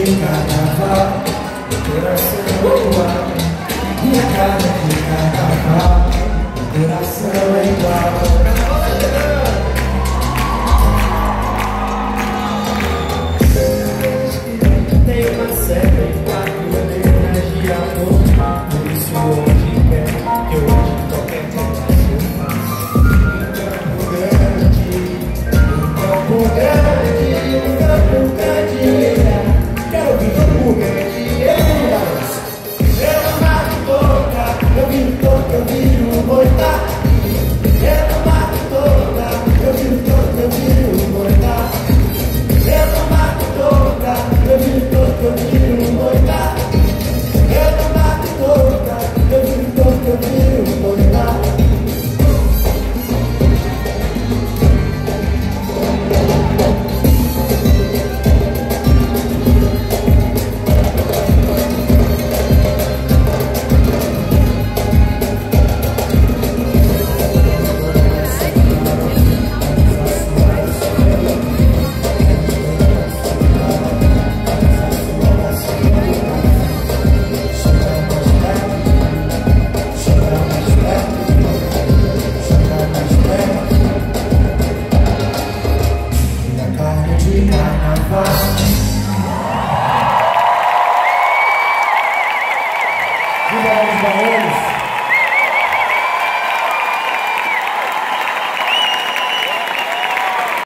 de carnaval, meu coração é igual. Minha cara de carnaval, meu coração é igual. Tem uma série em quatro, eu dei energia a amor. Por isso hoje quer que eu ande qualquer pedaço eu faço. Um campo grande, quero ouvir todo mundo grande. Eu não mato toca, eu viro toca, eu viro boita. Eu não mato toca, eu viro toca, eu viro boita. Eu não mato toca, eu viro toca, eu viro boita. Eu não mato toca, eu viro toca, eu viro boita. Viva os baianos!